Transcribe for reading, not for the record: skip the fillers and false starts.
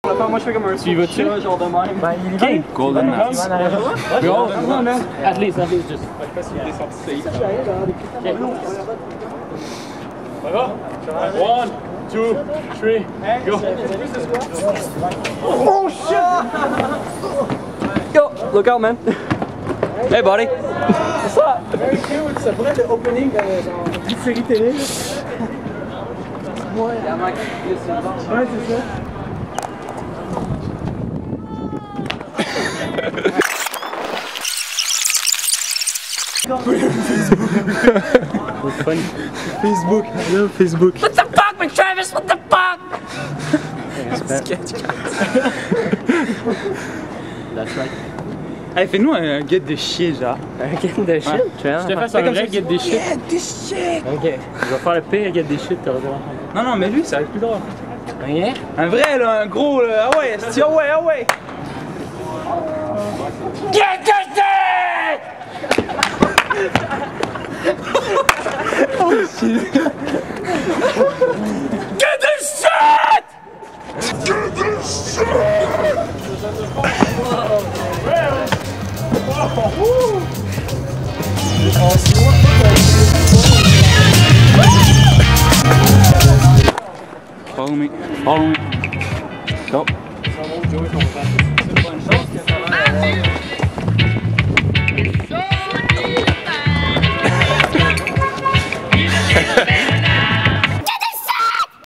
Moi je fais comme un Tu y vas-tu? genre de même. Ben, il Ok, Golden Knights. At least, just. One, two, three, go. Oh shit! Yo, look out man. Hey buddy. C'est ça. Ça pourrait être l'opening d'une série télé. Ouais, c'est ça. Facebook, I love Facebook. What the fuck, McTravis? What the fuck? That's right. Hey, fais-nous un guide de shit, genre. Un guide de shit? Je te fais un vrai guide de shit. Ok. Je vais faire le pire guide de shit, t'auras droit. Non, non, mais lui, ça va être plus drôle. Rien? Un vrai, là, un gros, là. Ah ouais, esti, ah ouais, ah ouais. Get the shit! Oh shit. Get the shit! Get this shit! Follow me, follow me. Go. So